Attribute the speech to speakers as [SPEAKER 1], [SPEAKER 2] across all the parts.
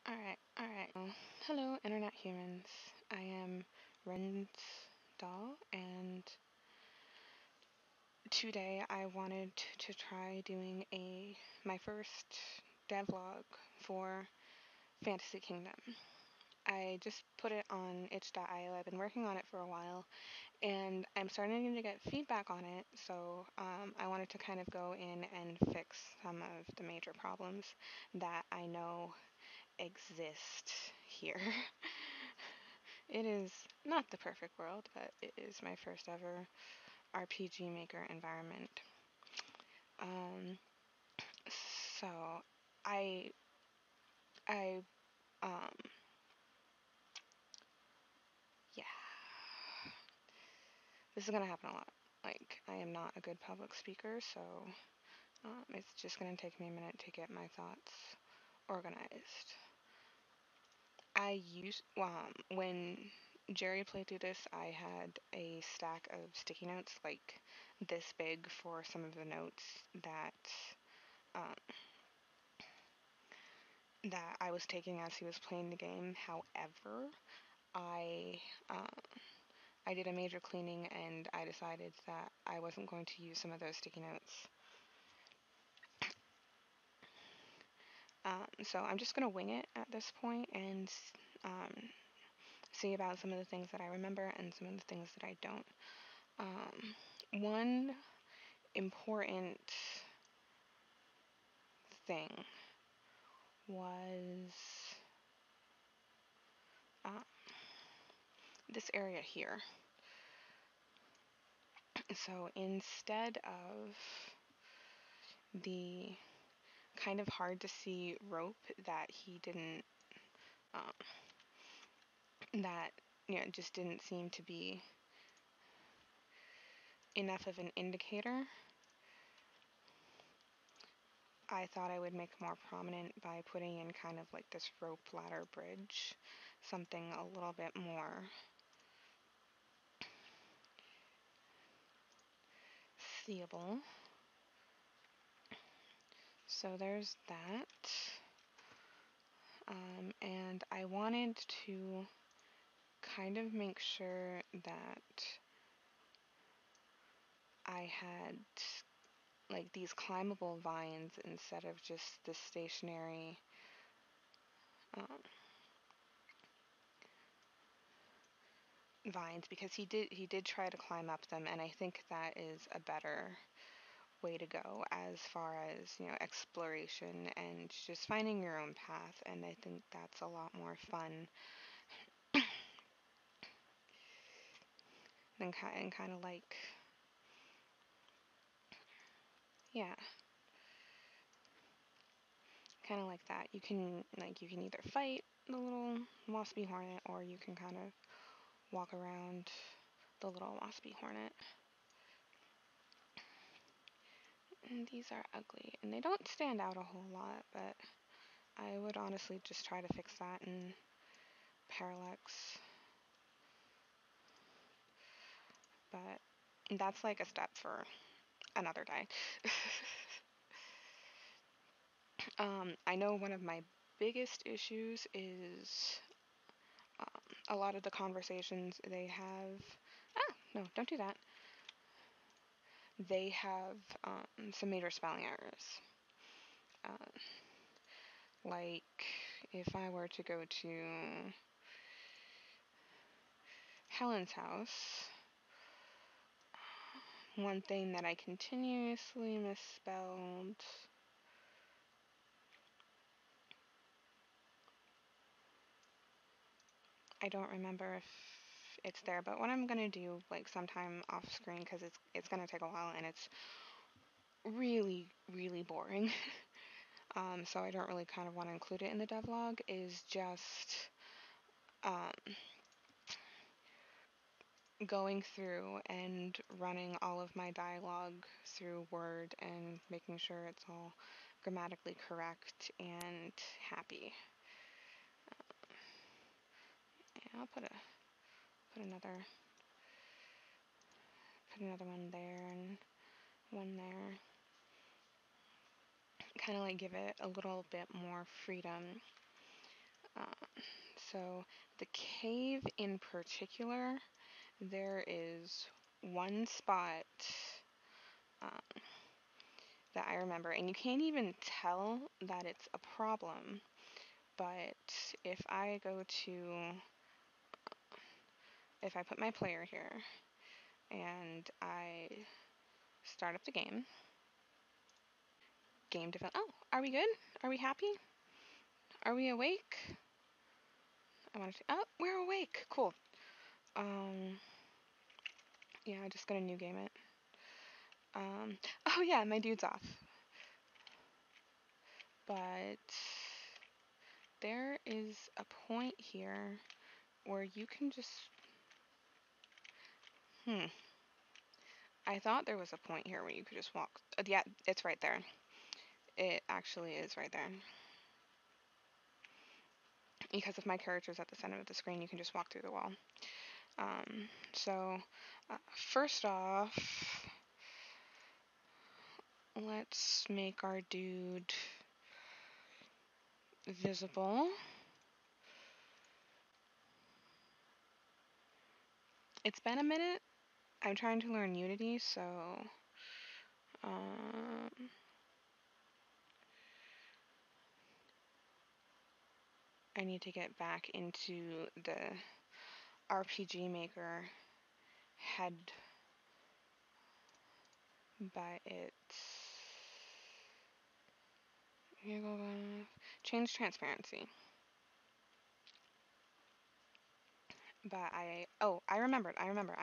[SPEAKER 1] Alright. Hello, internet humans. I am Ren's doll, and today I wanted to try doing my first devlog for Fantasy Kingdom. I just put it on itch.io. I've been working on it for a while, and I'm starting to get feedback on it, so I wanted to kind of go in and fix some of the major problems that I know exist here. It is not the perfect world, but it is my first ever RPG Maker environment. Um, so I I um yeah, this is gonna happen a lot. Like, I am not a good public speaker, so it's just gonna take me a minute to get my thoughts organized. I used when Jerry played through this, I had a stack of sticky notes like this big for some of the notes that um, that I was taking as he was playing the game. However, I uh, I did a major cleaning and I decided that I wasn't going to use some of those sticky notes. So I'm just gonna wing it at this point and um, see about some of the things that I remember and some of the things that I don't. One important thing was uh, this area here. So instead of the kind of hard to see rope that he didn't, um, that just didn't seem to be enough of an indicator, I thought I would make more prominent by putting in kind of like this rope ladder bridge, something a little bit more seeable. So there's that. And I wanted to kind of make sure that I had like these climbable vines instead of just the stationary um, vines, because he did try to climb up them, and I think that is a better way to go as far as exploration and just finding your own path, and I think that's a lot more fun than kind of like, yeah, kind of like that. You can either fight the little waspy hornet, or you can kind of walk around the little waspy hornet. And these are ugly, and they don't stand out a whole lot, but I would honestly just try to fix that in parallax. But that's like a step for another day. I know one of my biggest issues is a lot of the conversations they have. Ah, no, don't do that. They have some major spelling errors. Uh, like, if I were to go to Helen's house, one thing that I continuously misspelled. I don't remember if it's there, but what I'm gonna do, like sometime off screen, because it's gonna take a while and it's really really boring. So I don't really kind of want to include it in the devlog. Is just um, going through and running all of my dialogue through Word and making sure it's all grammatically correct and happy. Yeah, I'll put another one there and one there. Kind of like give it a little bit more freedom. So the cave in particular, there is one spot um, that I remember, and you can't even tell that it's a problem. But if I go to, if I put my player here and I start up the game develop. Oh, are we good? Are we happy? Are we awake? I want to. Oh, we're awake. Cool. Um, yeah, I'm just gonna new game it. Oh yeah, my dude's off. But there is a point here where you can just. I thought there was a point here where you could just walk. Yeah, it's right there. It actually is right there. Because if my character's at the center of the screen, you can just walk through the wall. So, first off, let's make our dude visible. It's been a minute. I'm trying to learn Unity, so I need to get back into the RPG Maker head by its change transparency. But I remembered.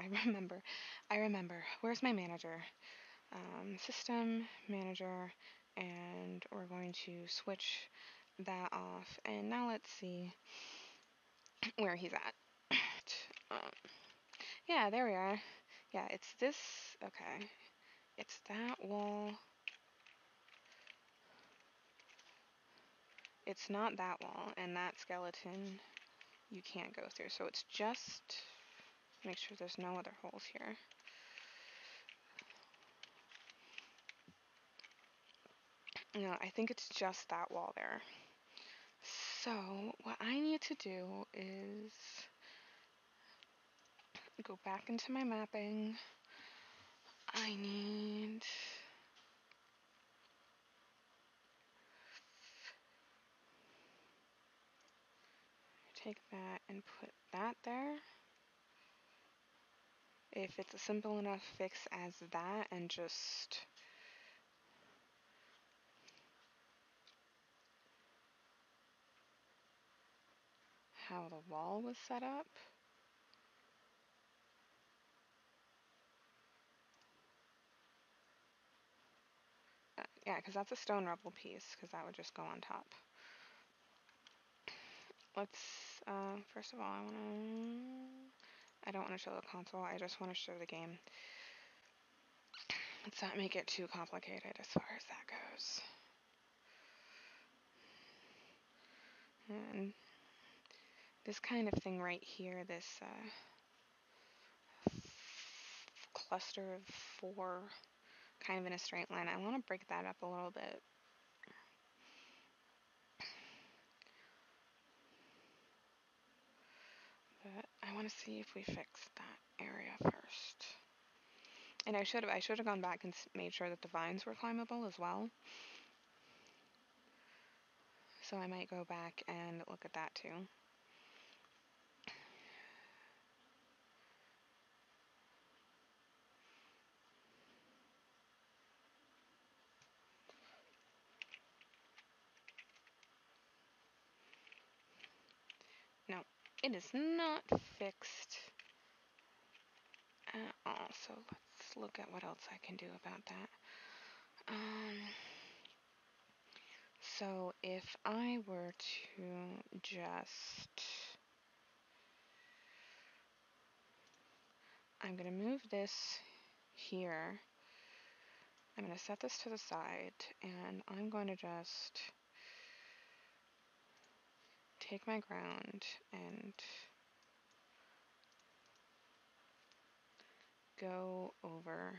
[SPEAKER 1] Where's my manager? System manager, and we're going to switch that off. And now let's see where he's at. Yeah, there we are. Yeah, it's this. Okay, it's that wall. It's not that wall, and that skeleton you can't go through. So it's just make sure there's no other holes here. No, I think it's just that wall there. So what I need to do is go back into my mapping. I need take that and put that there. If it's a simple enough fix as that, and just how the wall was set up. Yeah, because that's a stone rubble piece, because that would just go on top. Let's, first of all, I don't want to show the console, I just want to show the game. Let's not make it too complicated as far as that goes. And this kind of thing right here, this cluster of 4 kind of in a straight line, I want to break that up a little bit. But I want to see if we fix that area first. And I should have gone back and made sure that the vines were climbable as well. So I might go back and look at that too. No, it is not fixed at all. So let's look at what else I can do about that. So if I were to just, I'm going to move this here. I'm going to set this to the side, and I'm going to just take my ground and go over,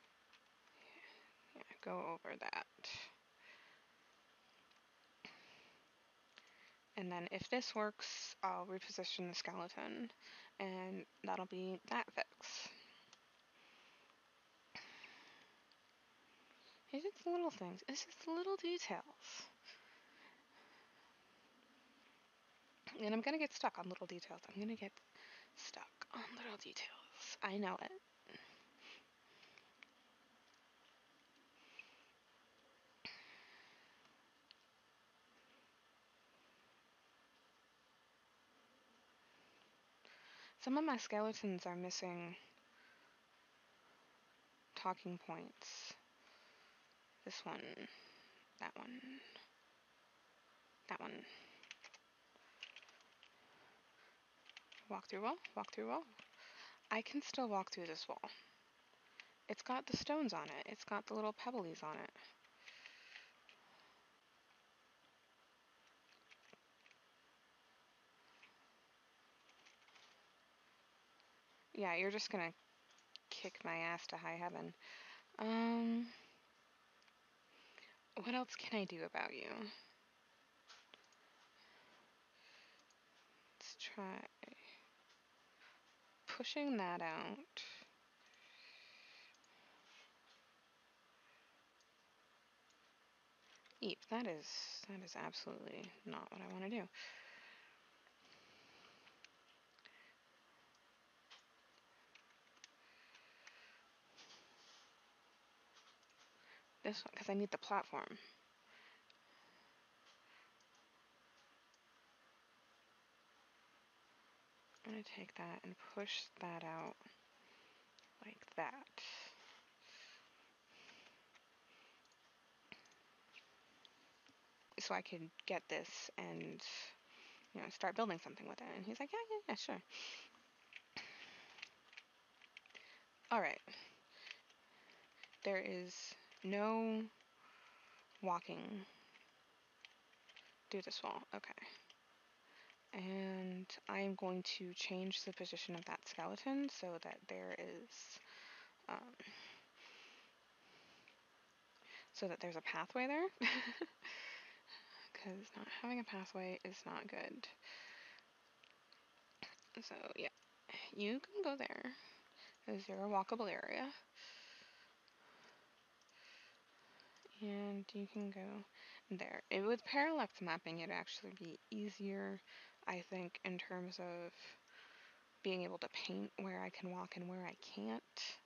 [SPEAKER 1] yeah, go over that. And then if this works, I'll reposition the skeleton, and that'll be that fix. It's just little things. It's just little details. And I'm gonna get stuck on little details. I'm gonna get stuck on little details. I know it. Some of my skeletons are missing talking points. This one, that one, that one. Walk through wall, walk through wall. I can still walk through this wall. It's got the stones on it. It's got the little pebblies on it. Yeah, you're just gonna kick my ass to high heaven. What else can I do about you? Let's try pushing that out. Eep, that is absolutely not what I want to do. This one, because I need the platform. I'm going to take that and push that out like that. So I can get this and, you know, start building something with it. And he's like, yeah, sure. Alright. There is no walking through this wall. Okay. And I'm going to change the position of that skeleton so that there is, so that there's a pathway there. Because not having a pathway is not good. So, yeah. You can go there. Because you're a walkable area. And you can go there. With parallax mapping, it'd actually be easier, I think, in terms of being able to paint where I can walk and where I can't.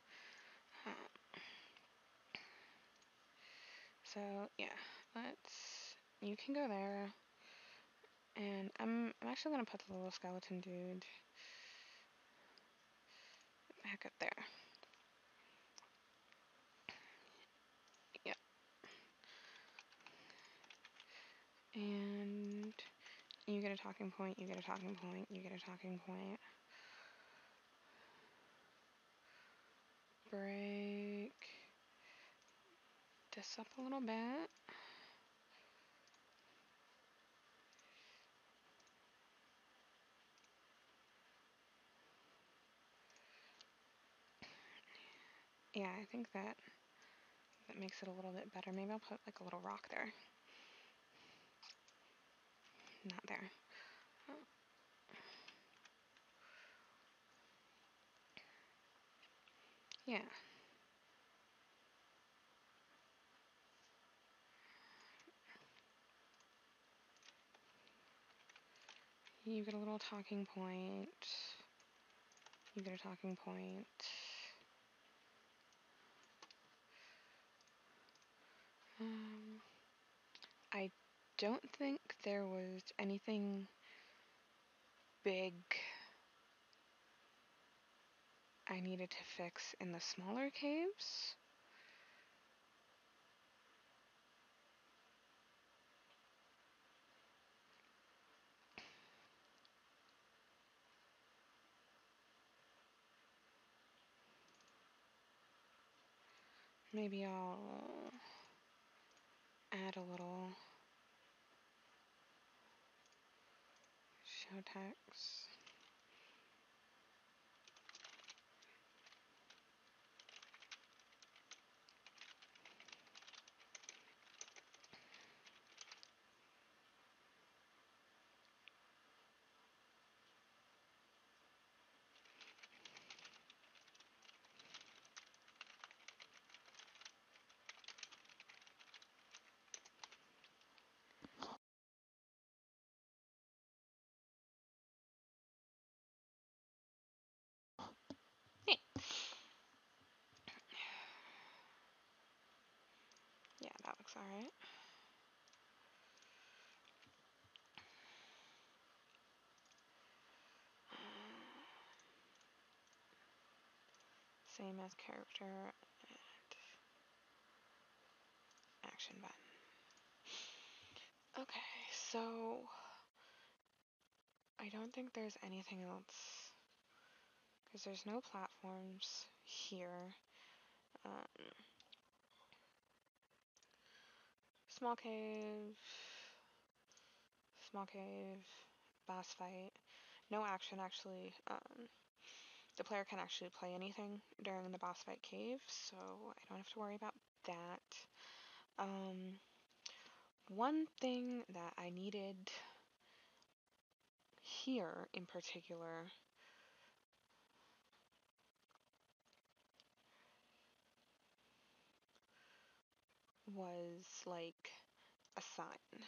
[SPEAKER 1] So, yeah, you can go there. And I'm actually going to put the little skeleton dude back up there. Yep. And you get a talking point, you get a talking point, you get a talking point. Break this up a little bit. Yeah, I think that makes it a little bit better. Maybe I'll put like a little rock there. Not there. Oh. Yeah. You get a little talking point. You get a talking point. I don't think there was anything big I needed to fix in the smaller caves. Maybe I'll add a little show text. looks alright. Same as character and action button. Okay, so I don't think there's anything else because there's no platforms here. Small cave, boss fight. No action actually. The player can actually play anything during the boss fight cave, so I don't have to worry about that. One thing that I needed here in particular was like a sign.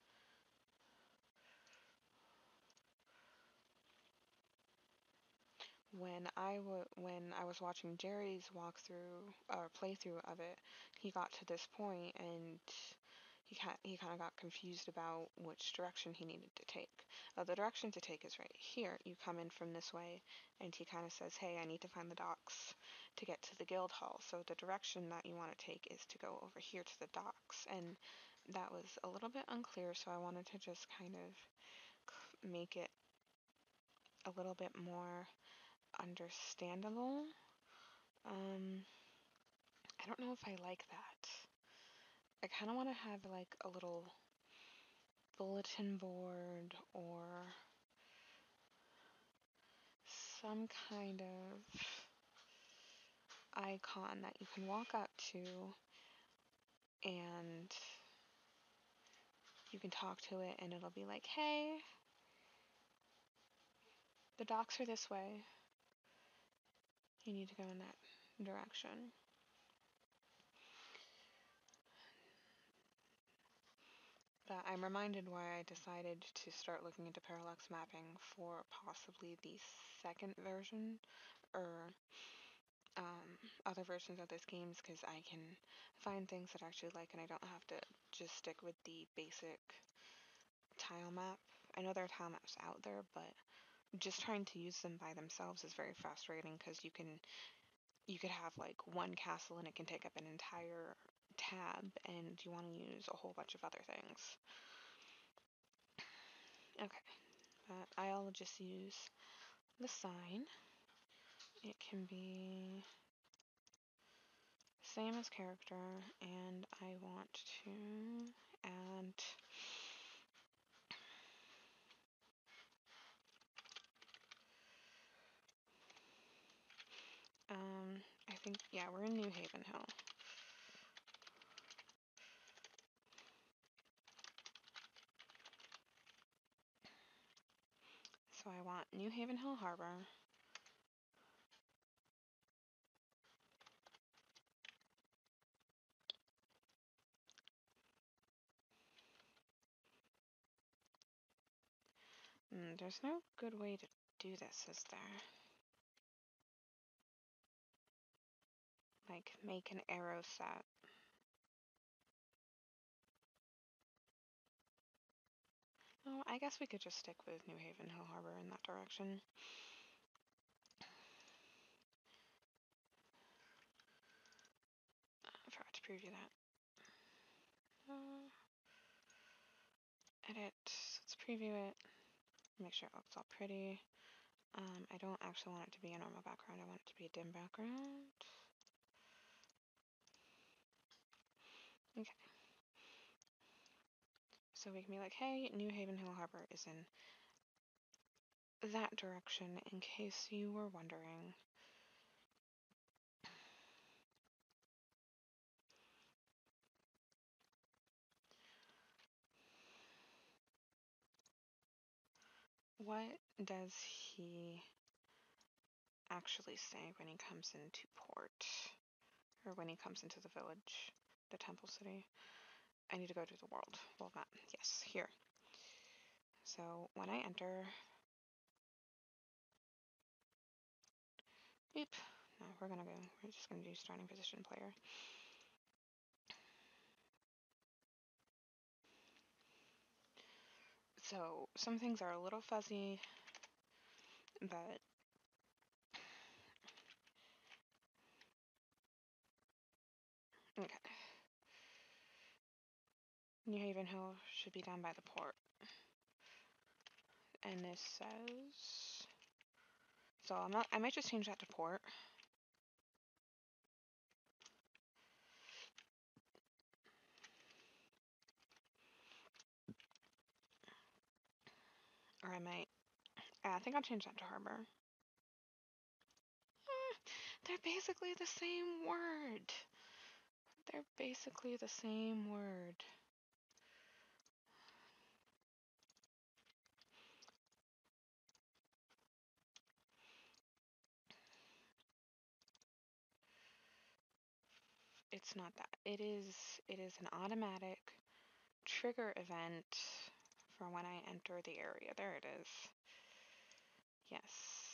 [SPEAKER 1] When I was watching Jerry's walkthrough or playthrough of it, he got to this point and he kind of got confused about which direction he needed to take. The direction to take is right here. You come in from this way, and he kind of says, "Hey, I need to find the docks to get to the guild hall." So the direction that you want to take is to go over here to the docks, and that was a little bit unclear. So I wanted to just kind of make it a little bit more understandable. I don't know if I like that. I kind of want to have like a little bulletin board or some kind of icon that you can walk up to and you can talk to it and it'll be like, "Hey, the docks are this way. You need to go in that direction." But I'm reminded why I decided to start looking into parallax mapping for possibly the second version or other versions of this games, because I can find things that I actually like and I don't have to just stick with the basic tile map. I know there are tile maps out there, but just trying to use them by themselves is very frustrating because you could have like one castle and it can take up an entire tab and you want to use a whole bunch of other things. Okay, I'll just use the sign. It can be same as character, and I want to add I think, yeah, we're in New Haven Hill. So I want New Haven Hill Harbor. There's no good way to do this, is there? Like, make an arrow set. Oh, I guess we could just stick with New Haven Hill Harbor in that direction. I forgot to preview that. Edit. Let's preview it. Make sure it looks all pretty. I don't actually want it to be a normal background. I want it to be a dim background. Okay. So we can be like, hey, New Haven Hill Harbor is in that direction, in case you were wondering. What does he actually say when he comes into port? Or when he comes into the village, the temple city? I need to go to the world map. Yes, here. So when I enter... Beep. No, we're just gonna do starting position player. So some things are a little fuzzy, but okay. New Haven Hill should be down by the port. And this says, so I might just change that to port. Or I think I'll change that to harbor. They're basically the same word. They're basically the same word. It's not that. It is an automatic trigger event for when I enter the area. There it is. Yes.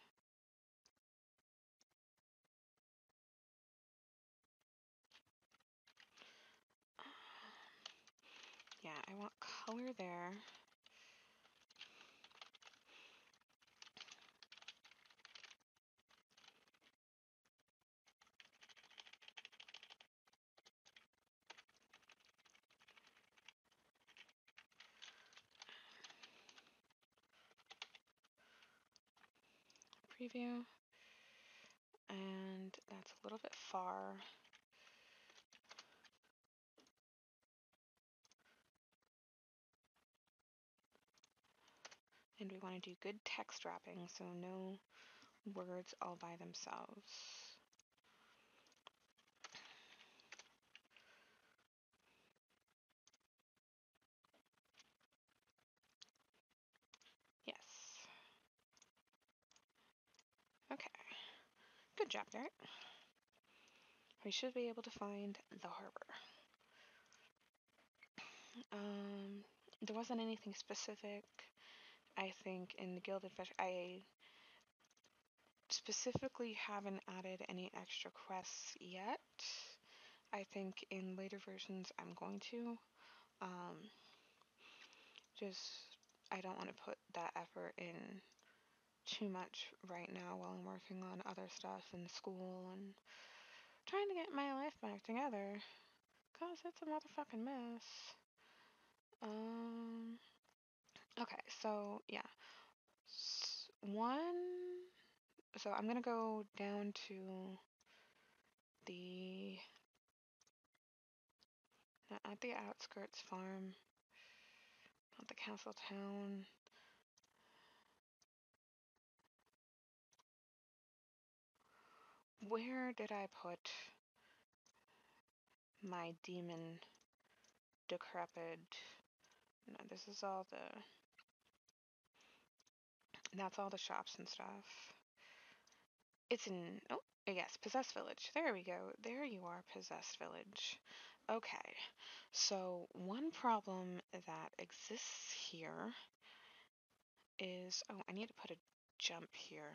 [SPEAKER 1] Yeah, I want color there. Preview. And that's a little bit far. And we want to do good text wrapping, so no words all by themselves. Yes. Okay. Good job, Derek. We should be able to find the harbor. There wasn't anything specific, I think, in the Gilded Fish. I specifically haven't added any extra quests yet. I think in later versions I'm going to. I don't want to put that effort in too much right now while I'm working on other stuff in school and trying to get my life back together, cause it's a motherfucking mess. Okay, so yeah. So I'm gonna go down to the, not at the outskirts farm, not the castle town. Where did I put my demon decrepit? No, this is all that's all the shops and stuff. It's in, oh, yes, Possessed Village. There we go. There you are, Possessed Village. Okay, so one problem that exists here is, oh, I need to put a jump here.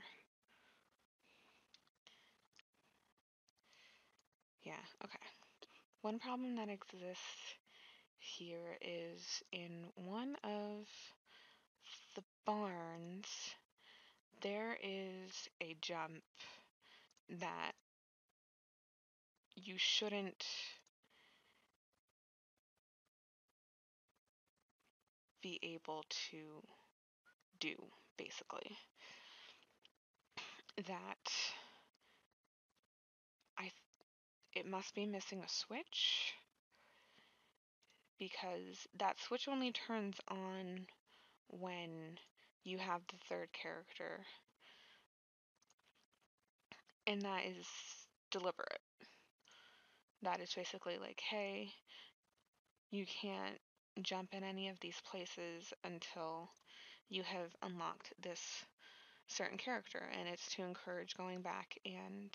[SPEAKER 1] Yeah, okay. One problem that exists here is in one of the barns, there is a jump that you shouldn't be able to do, basically. That it must be missing a switch, because that switch only turns on when you have the third character, and that is deliberate. That is basically like, hey, you can't jump in any of these places until you have unlocked this certain character, and it's to encourage going back and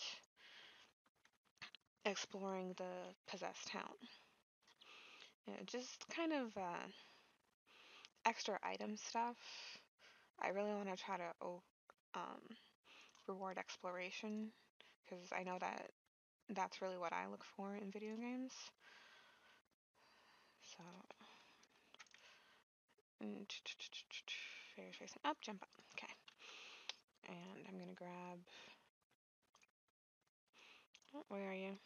[SPEAKER 1] exploring the possessed town. Just kind of extra item stuff. I really want to try to reward exploration, because I know that that's really what I look for in video games. So Fairy facing up, jump up. Okay. And I'm gonna grab. Oh, where are you?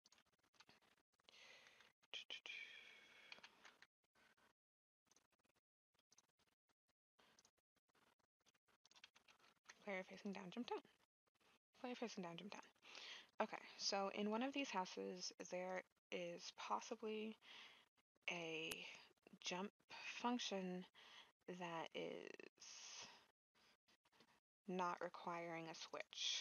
[SPEAKER 1] Player facing down, jump down. Player facing down, jump down. Okay, so in one of these houses, there is possibly a jump function that is not requiring a switch.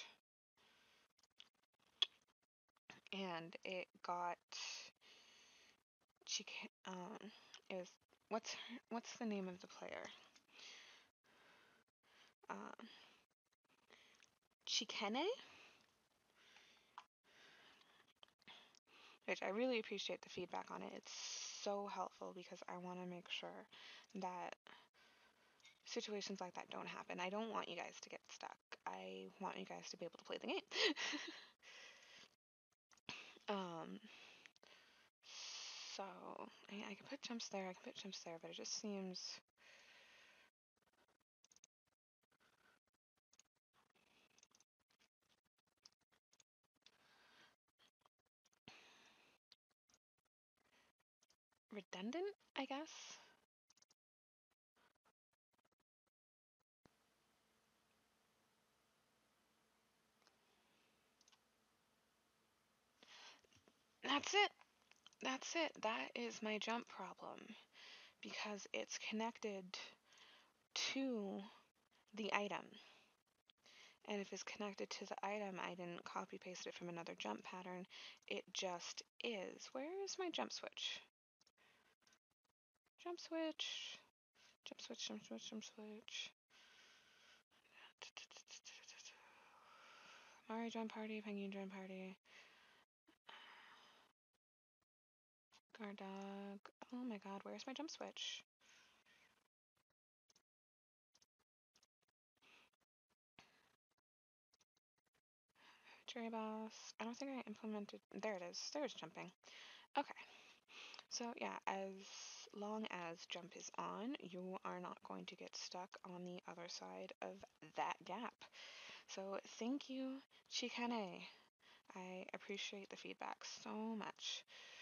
[SPEAKER 1] And it got it was what's the name of the player? Chikennay? Which I really appreciate the feedback on it. It's so helpful because I want to make sure that situations like that don't happen. I don't want you guys to get stuck. I want you guys to be able to play the game. So I can put jumps there, I can put jumps there, but it just seems redundant, I guess. That's it. That's it. That is my jump problem because it's connected to the item. And if it's connected to the item, I didn't copy paste it from another jump pattern. It just is. Where is my jump switch? Jump switch. Jump switch, jump switch, jump switch. Mario jump party, penguin jump party. Guard dog. Oh my god, where's my jump switch? Cherry boss. I don't think I implemented. There it is. There's jumping. Okay. So yeah, as long as jump is on, you are not going to get stuck on the other side of that gap. So thank you, Chikennay. I appreciate the feedback so much.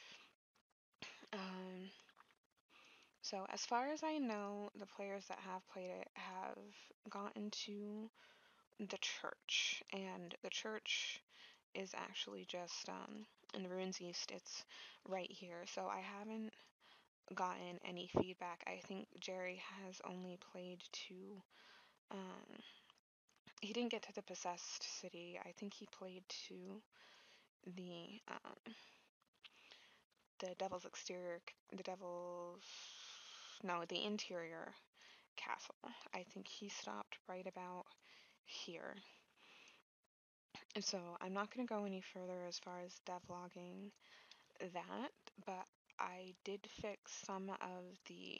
[SPEAKER 1] So as far as I know, the players that have played it have gotten to the church, and the church is actually just in the Ruins East. It's right here, so I haven't gotten any feedback. I think Jerry has only played to he didn't get to the possessed city. I think he played to the devil's exterior, the devil's no, the interior castle. I think he stopped right about here. And so I'm not going to go any further as far as devlogging that, but I did fix some of the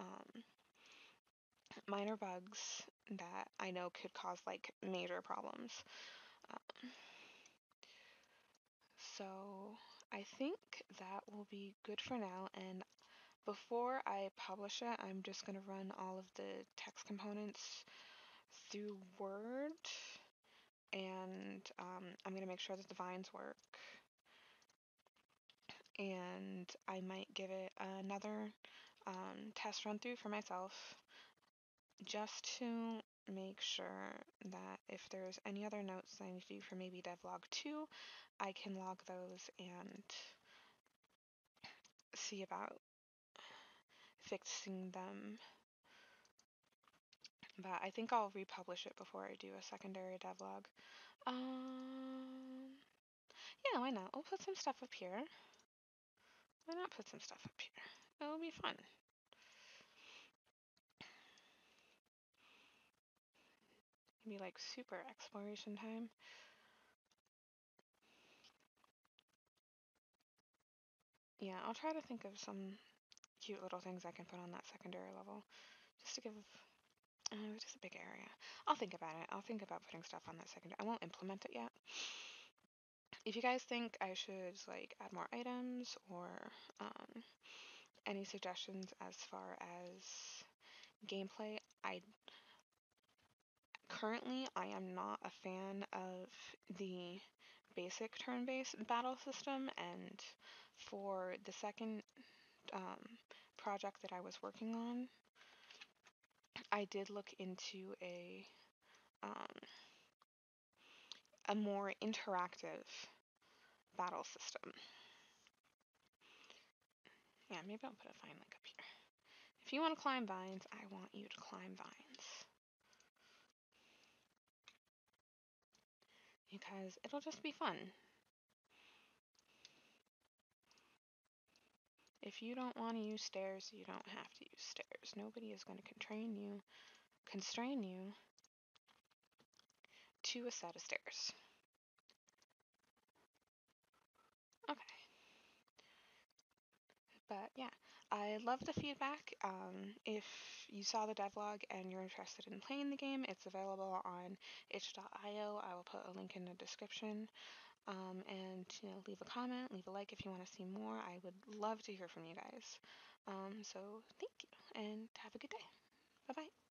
[SPEAKER 1] minor bugs that I know could cause like major problems. So I think that will be good for now, and before I publish it, I'm just going to run all of the text components through Word, and I'm going to make sure that the vines work, and I might give it another test run through for myself just to make sure that if there's any other notes that I need to do for maybe devlog 2, I can log those and see about fixing them. But I think I'll republish it before I do a secondary devlog. Yeah, why not? We'll put some stuff up here. Why not put some stuff up here? It'll be fun. Maybe like super exploration time. Yeah, I'll try to think of some cute little things I can put on that secondary level. Just to give... it's just a big area. I'll think about it. I'll think about putting stuff on that secondary. I won't implement it yet. If you guys think I should like add more items or any suggestions as far as gameplay, I am not a fan of the basic turn-based battle system, and for the second project that I was working on, I did look into a more interactive battle system. Yeah, maybe I'll put a vine link up here. If you want to climb vines, I want you to climb vines. Because it'll just be fun. If you don't want to use stairs, you don't have to use stairs. Nobody is going to constrain you to a set of stairs. Okay. But yeah, I love the feedback. If you saw the devlog and you're interested in playing the game, it's available on itch.io. I will put a link in the description. And leave a comment, leave a like if you want to see more. I would love to hear from you guys. So thank you, and have a good day. Bye bye.